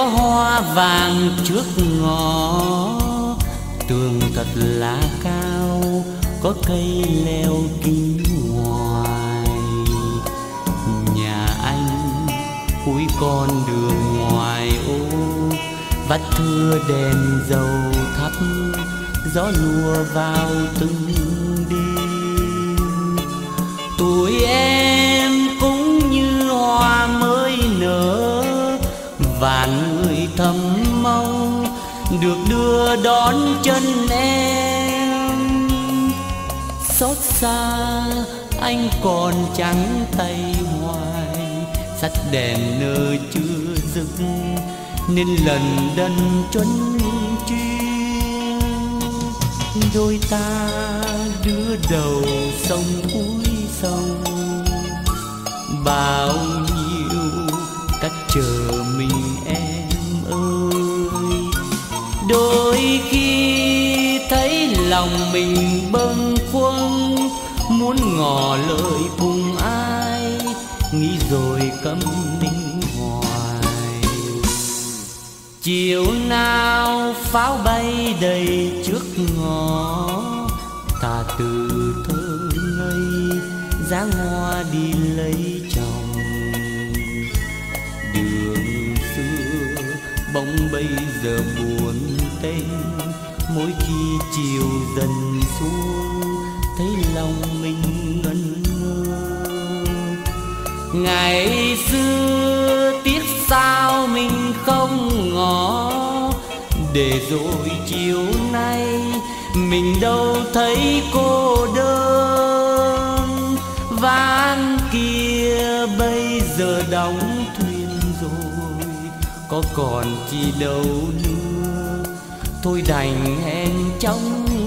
có hoa vàng trước ngõ, tường thật là cao, có cây leo kín ngoài. Nhà anh cuối con đường ngoài ô, vắt thưa đèn dầu thắp, gió lùa vào từng đêm. Tuổi em cũng như hoa mới nở, vạn người thầm mong được đưa đón chân em. Xót xa anh còn trắng tay hoài, sắt đèn nơ chưa dứt nên lần đần truân chuyên. Đôi ta đưa đầu sông cuối sông, bao nhiêu cách chờ mình em ơi. Đôi khi thấy lòng mình bâng khuâng, muốn ngỏ lời cùng ai, nghĩ rồi câm nín hoài. Chiều nào pháo bay đầy trước ngõ, ta từ thơ ngây dáng hoa đi lấy chồng. Đường xưa bỗng bây giờ buồn tênh, mỗi khi chiều dần xuống thấy lòng mình ngẩn ngơ. Ngày xưa tiếc sao mình không ngỏ, để rồi chiều nay mình đâu thấy cô đơn. Ván kia bây giờ đóng thuyền rồi, có còn chi đâu nữa, thôi đành hẹn trong